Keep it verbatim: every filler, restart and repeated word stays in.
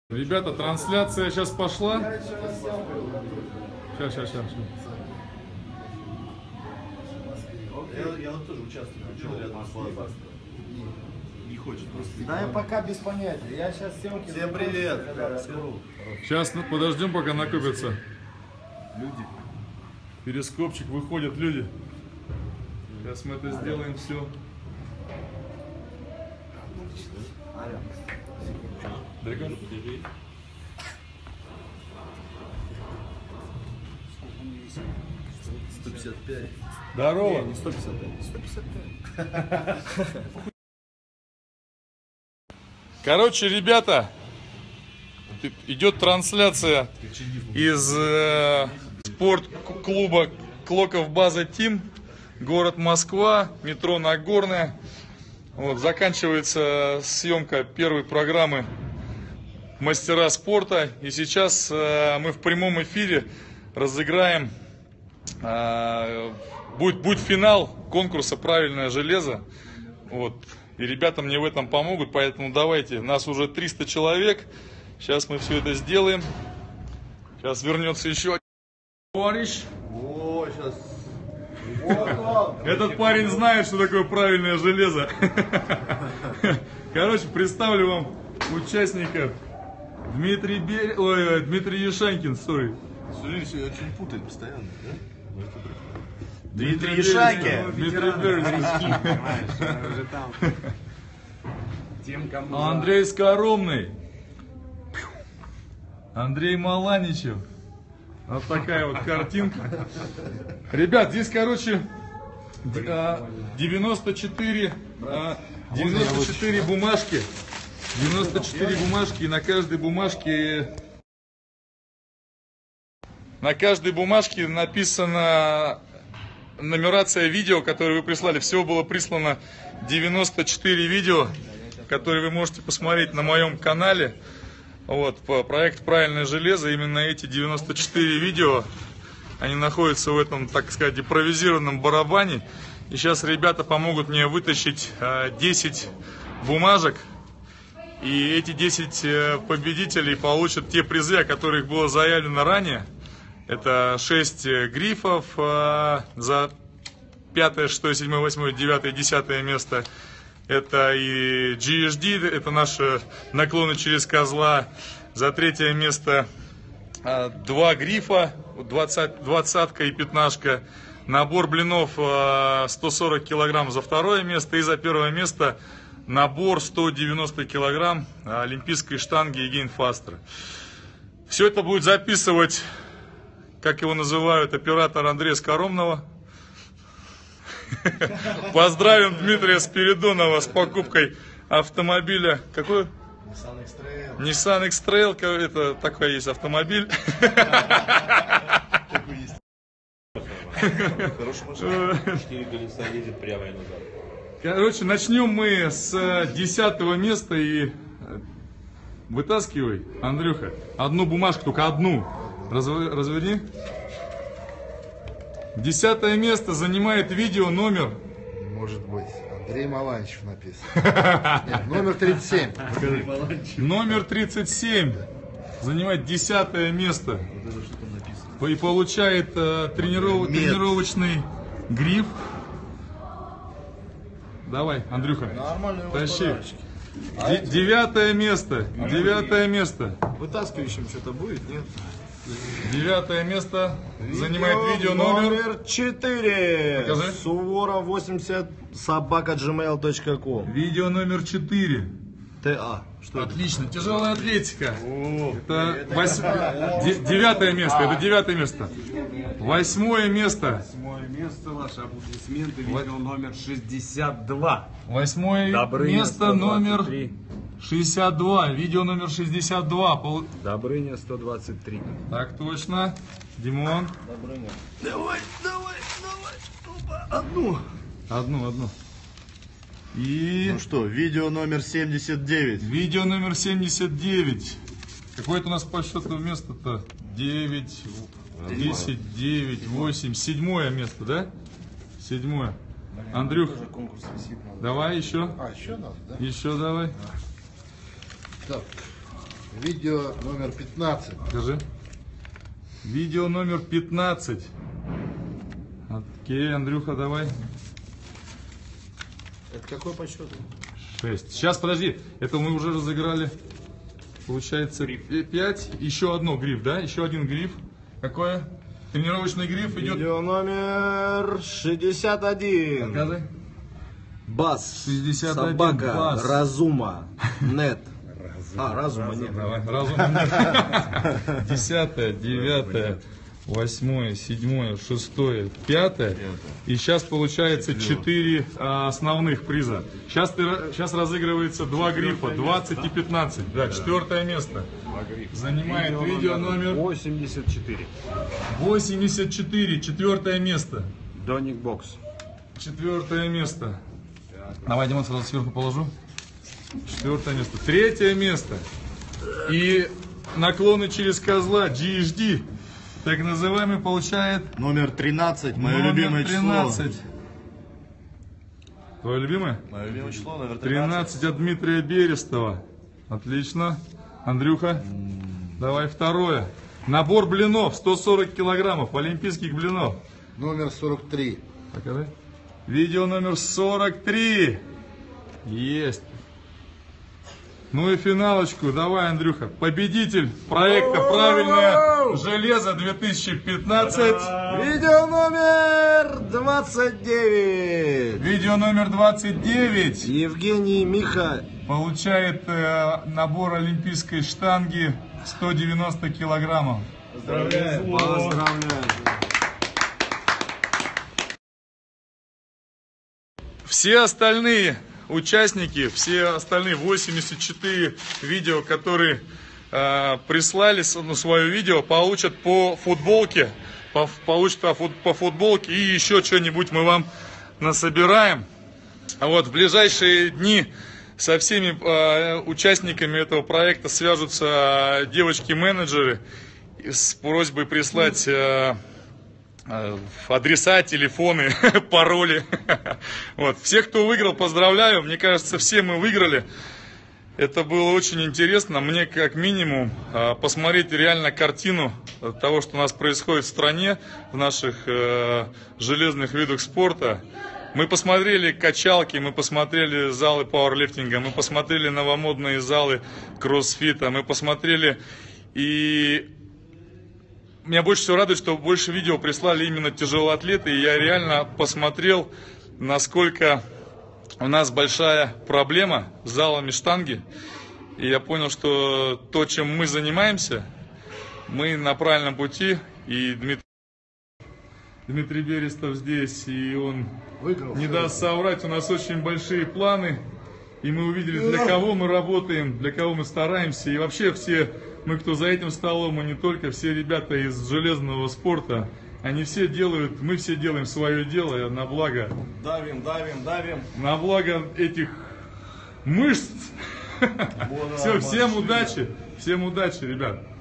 Ребята, трансляция сейчас пошла. Сейчас, сейчас, сейчас. Я, я вот тоже участвую, рядом с вами. Не хочет просто. Да, я пока без понятия. Я сейчас съемки. Всем привет. Сейчас ну, подождем, пока накопятся люди. Перископчик, выходят люди. Сейчас мы это сделаем все. Далеко? сто пятьдесят пять. Здорово. Не, не сто пятьдесят пять. сто пятьдесят пять. Короче, ребята, идет трансляция из э, спортклуба Клоков База Тим, город Москва, метро Нагорная. Вот, заканчивается съемка первой программы «Мастера спорта». И сейчас э, мы в прямом эфире разыграем, э, будет, будет финал конкурса «Правильное железо». Вот. И ребята мне в этом помогут, поэтому давайте, нас уже триста человек. Сейчас мы все это сделаем. Сейчас вернется еще один товарищ. О, сейчас. Вот он. Этот парень знает, что такое правильное железо. Короче, представлю вам участников. Дмитрий Бер... Ой, Дмитрий Ешанькин, сори. Слушай, все очень путает постоянно, да? Дмитрий Ешанькин. Дмитрий Берлинский. Андрей Скоромный. Андрей Маланичев. Вот такая вот картинка. Ребят, здесь, короче, девяносто четыре, девяносто четыре бумажки. девяносто четыре бумажки, и на каждой бумажке на каждой бумажке написана нумерация видео, которые вы прислали. Всего было прислано девяносто четыре видео, которые вы можете посмотреть на моем канале. Вот, по проект «Правильное железо». Именно эти девяносто четыре видео, они находятся в этом, так сказать, импровизированном барабане. И сейчас ребята помогут мне вытащить десять бумажек. И эти десять победителей получат те призы, о которых было заявлено ранее. Это шесть грифов за пятое, шестое, седьмое, восьмое, девятое, десятое место. Это и джи эйч ди, это наши наклоны через козла. За третье место два грифа, двадцатка и пятнашка. Набор блинов сто сорок килограмм за второе место. И за первое место набор сто девяносто килограмм олимпийской штанги и гейнфастера. Все это будет записывать, как его называют, оператор Андрея Скоромного. Поздравим Дмитрия Спиридонова с покупкой автомобиля. Какой? Nissan X-Trail. Nissan X-Trail, это такой есть автомобиль. Хорошая машина. Четыре колеса едет прямо и назад. Короче, начнем мы с десятого места и вытаскивай, Андрюха, одну бумажку, только одну. Разверни. Десятое место занимает видео номер. Может быть. Андрей Маланичев написано. Нет, номер тридцать семь. Номер тридцать семь занимает десятое место. Вот это что там написано. И получает э, трениров... тренировочный гриф. Давай, Андрюха. Нормально. Тащи. Де- девятое место. Девятое место. Вытаскивающим что-то будет, нет? Девятое место занимает видео номер. Номер четыре. Покажи. Суворов восемьдесят собака джимейл точка ком. Видео номер четыре. ТА. Что это? Отлично. Тяжелая атлетика. О, Это вось... де- девятое место. Это девятое место. Восьмое место. Восьмое место, ваши аплодисменты, видео номер шестьдесят два. Восьмое Добрыня место сто двадцать номер три. шестьдесят два. Видео номер шестьдесят два. Пол- Добрыня сто двадцать три. Так точно. Димон. давай, давай, давай. Опа, одну. Одну, одну. И Ну что, видео номер семьдесят девять. видео номер семьдесят девять. Какое это у нас по счету место-то? девять, десять, девять, восемь. Седьмое место, да? Седьмое. Андрюх, Конкурс висит. давай еще. А, еще надо, да? Еще давай. Так. Видео номер пятнадцать. Скажи. Видео номер пятнадцать. Окей, Андрюха, давай. Это какой по счету? шесть. Сейчас, подожди. Это мы уже разыграли. Получается пять. Еще одно гриф, да? Еще один гриф. Какое? Тренировочный гриф идет. Видео номер шестьдесят один. Показывай. Бас. шестьдесят один. Собака. Бас. Разума. Нет. А, разума нет. Давай, разума нет. Десятое, девятое, восьмое, седьмое, шестое, пятое. И сейчас получается четыре а, основных приза. Сейчас, ты, сейчас разыгрывается два грифа, двадцать и пятнадцать. Да, четвертое место занимает видео номер восемьдесят четыре. восемьдесят четыре. Четвертое место. Доник Бокс. Четвертое место. Давай, Димон, сразу сверху положу. Четвертое место. Третье место. И наклоны через козла джи эйч ди. Так называемый получает Номер тринадцать. Мое номер любимое тринадцать. число. Твое любимое? Мое любимое число, номер тринадцать от Дмитрия Берестова. Отлично. Андрюха, давай второе. Набор блинов, сто сорок килограммов, олимпийских блинов. Номер сорок три. Покажи. Видео номер сорок три. Есть. Ну и финалочку, давай, Андрюха. Победитель проекта «Правильное железо» две тысячи пятнадцать. Видео номер двадцать девять. Видео номер двадцать девять Евгений Миха. получает э, набор олимпийской штанги сто девяносто килограммов. Поздравляем. Поздравляем. Все остальные участники, все остальные восемьдесят четыре видео, которые э, прислали ну, свое видео, получат по футболке, по, получат по, по футболке и еще что-нибудь мы вам насобираем. А вот в ближайшие дни со всеми э, участниками этого проекта свяжутся девочки-менеджеры с просьбой прислать э, адреса, телефоны, пароли. Вот. Всех, кто выиграл, поздравляю. Мне кажется, все мы выиграли. Это было очень интересно. Мне, как минимум, посмотреть реально картину того, что у нас происходит в стране, в наших э, железных видах спорта. Мы посмотрели качалки, мы посмотрели залы пауэрлифтинга, мы посмотрели новомодные залы кроссфита, мы посмотрели и... Меня больше всего радует, что больше видео прислали именно тяжелоатлеты, и я реально посмотрел, насколько у нас большая проблема с залами штанги. И я понял, что то, чем мы занимаемся, мы на правильном пути. И Дмитрий, Дмитрий Берестов здесь, и он Выиграл. не даст соврать, у нас очень большие планы. И мы увидели, для кого мы работаем, для кого мы стараемся. И вообще все... Мы, кто за этим столом, и не только, все ребята из железного спорта, они все делают, мы все делаем свое дело на благо. Давим, давим, давим. На благо этих мышц. Все, всем удачи, всем удачи, ребят.